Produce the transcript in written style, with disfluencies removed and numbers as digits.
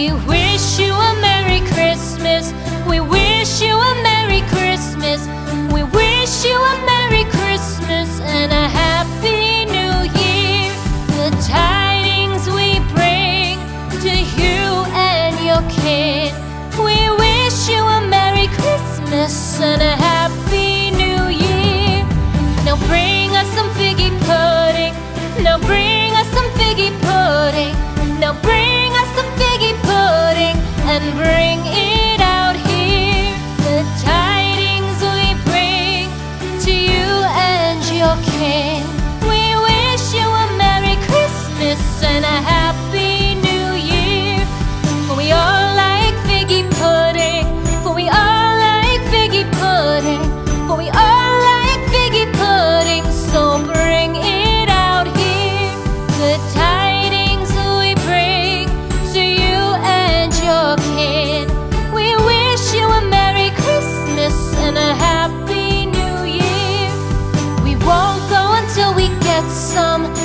We wish you a Merry Christmas. We wish you a Merry Christmas. We wish you a Merry Christmas and a Happy New Year. The tidings we bring to you and your kin. We wish you a Merry Christmas and a Happy New Year. Now bring us some figgy pudding. Now bring us some figgy pudding. Now bring us some figgy pudding and bring it out here. The tidings we bring to you and your kin. We wish you a Merry Christmas and a Happy New Year. For we all like figgy pudding. For we all like figgy pudding. For we all like figgy pudding. So bring it out here. The tidings we bring to you and your kin. We wish you a Merry Christmas and a Happy New Year. We won't go until we get some.